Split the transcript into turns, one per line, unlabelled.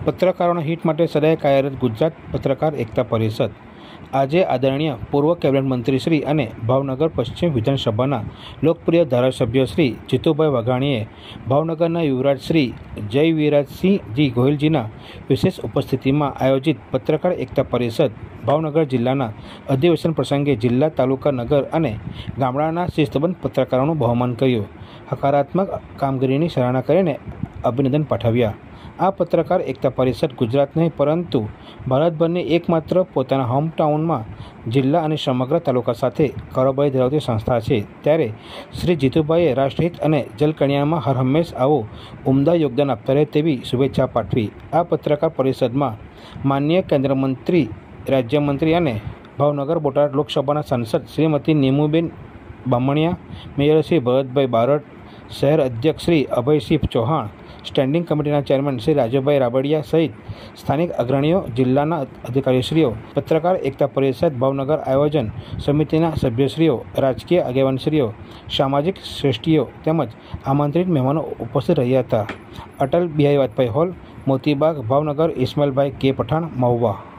પત્રકારોના હિત માટે સદાય કાર્યરત ગુજરાત પત્રકાર એકતા પરિષદ આજે આદરણીય પૂર્વ કેબિનેટ મંત્રી શ્રી અને ભાવનગર પશ્ચિમ વિધાનસભાના લોકપ્રિય ધારાસભ્ય શ્રી જીતુભાઈ વાઘાણીએ ભાવનગરના યુવરાજ શ્રી જયવીરસિંહજી ગોહિલજીના વિશેષ ઉપસ્થિતિમાં આયોજિત પત્રકાર એકતા પરિષદ ભાવનગર જિલ્લાના અધિવેશન પ્રસંગે જિલ્લા, તાલુકા, નગર અને ગામડાના શિસ્તબદ્ધ પત્રકારોનું બહુમાન કર્યું. હકારાત્મક કામગીરીની સરાહના કરીને અભિનંદન પાઠવ્યા. આ પત્રકાર એકતા પરિષદ ગુજરાત નહીં પરંતુ ભારતભરની એકમાત્ર પોતાના હોમટાઉનમાં જિલ્લા અને સમગ્ર તાલુકા સાથે કારોબારી ધરાવતી સંસ્થા છે. ત્યારે શ્રી જીતુભાઈએ રાષ્ટ્રહિત અને જલકલ્યાણમાં હરહંમેશ આવું ઉમદા યોગદાન આપતા રહે તેવી શુભેચ્છા પાઠવી. આ પત્રકાર પરિષદમાં માનનીય કેન્દ્ર મંત્રી, રાજ્યમંત્રી અને ભાવનગર બોટાદ લોકસભાના સાંસદ શ્રીમતી નીમુબેન બામણિયા, મેયર શ્રી ભરતભાઈ બારડ, શહેર અધ્યક્ષ શ્રી અભયસિંહ ચૌહાણ, સ્ટેન્ડિંગ કમિટીના ચેરમેન શ્રી રાજુભાઈ રાબડિયા સહિત સ્થાનિક અગ્રણીઓ, જિલ્લાના અધિકારીશ્રીઓ, પત્રકાર એકતા પરિષદ ભાવનગર આયોજન સમિતિના સભ્યશ્રીઓ, રાજકીય આગેવાનશ્રીઓ, સામાજિક શ્રેષ્ઠીઓ તેમજ આમંત્રિત મહેમાનો ઉપસ્થિત રહ્યા હતા. અટલ બિહારી વાજપેયી હોલ, મોતીબાગ, ભાવનગર. ઇસ્માઇલભાઈ કે. પઠાણ, મહુવા.